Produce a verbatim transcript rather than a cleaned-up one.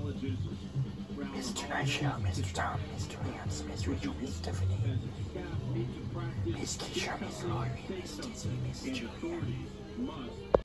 Mister Nightshade, Mister Tom, Mister Lance, Miss Rachel, Miss Stephanie, Miss Keisha, Miss Laurie, Miss Disney, Miss Julia.